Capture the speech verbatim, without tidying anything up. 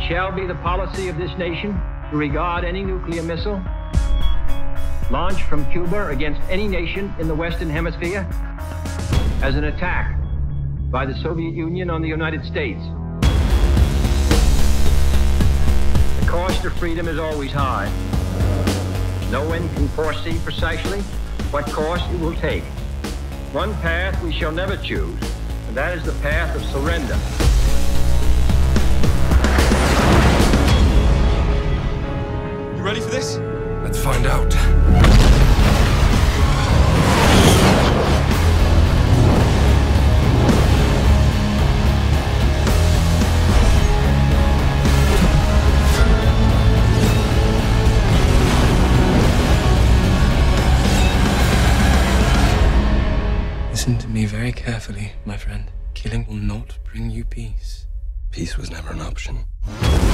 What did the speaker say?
shall be the policy of this nation to regard any nuclear missile launched from Cuba against any nation in the Western Hemisphere as an attack by the Soviet Union on the United States. The cost of freedom is always high. No one can foresee precisely what course it will take. One path we shall never choose, and that is the path of surrender. You ready for this? Let's find out. Listen to me very carefully, my friend. Killing will not bring you peace. Peace was never an option.